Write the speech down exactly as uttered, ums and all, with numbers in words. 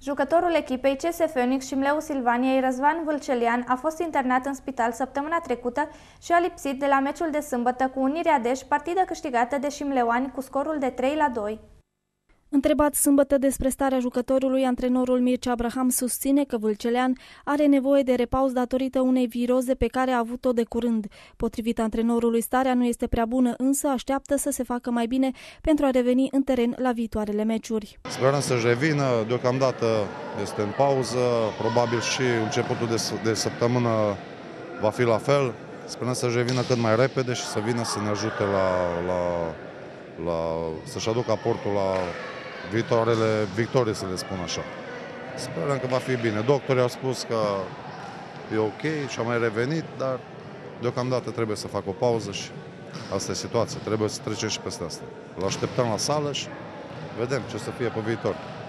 Jucătorul echipei C S Phoenix Șimleu Silvaniei, Răzvan Vâlcelian, a fost internat în spital săptămâna trecută și a lipsit de la meciul de sâmbătă cu Unirea Deș, partidă câștigată de șimleuani cu scorul de trei la doi. Întrebat sâmbătă despre starea jucătorului, antrenorul Mircea Abraham susține că Vâlcelean are nevoie de repaus datorită unei viroze pe care a avut-o de curând. Potrivit antrenorului, starea nu este prea bună, însă așteaptă să se facă mai bine pentru a reveni în teren la viitoarele meciuri. Sperăm să-și revină, deocamdată este în pauză, probabil și începutul de, de săptămână va fi la fel. Sperăm să-și revină cât mai repede și să vină să ne ajute la, la, la, să-și aducă aportul la viitoarele victorii, să le spun așa. Sperăm că va fi bine. Doctorii au spus că e ok și a mai revenit, dar deocamdată trebuie să facă o pauză și asta e situația. Trebuie să trecem și peste asta. Îl așteptăm la sală și vedem ce o să fie pe viitor.